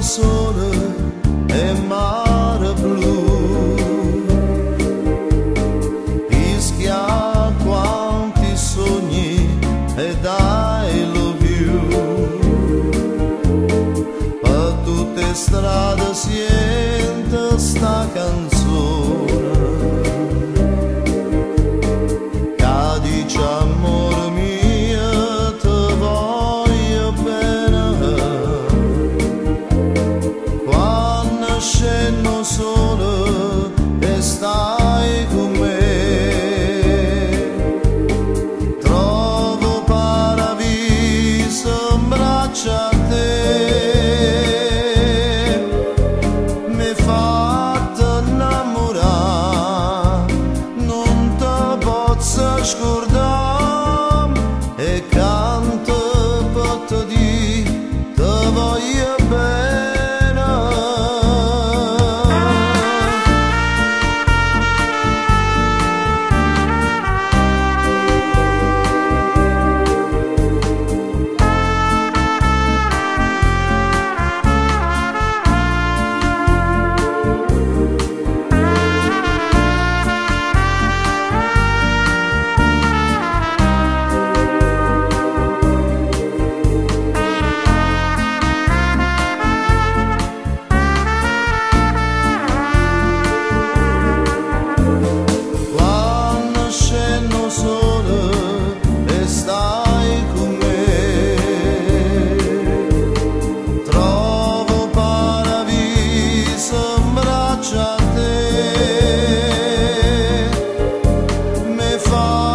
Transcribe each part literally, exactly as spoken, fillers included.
sole e mare blu, ischia quanti sogni e I love you. Per tutte strade sente sta canzone che dice amore mio te voglio bene. Quando scendo solo e stai con me, trovo paradiso in braccia a te. Mi fatta innamorare, non te posso scordare, e canto per te di te voglio bene.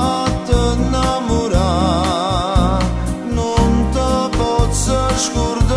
Scordare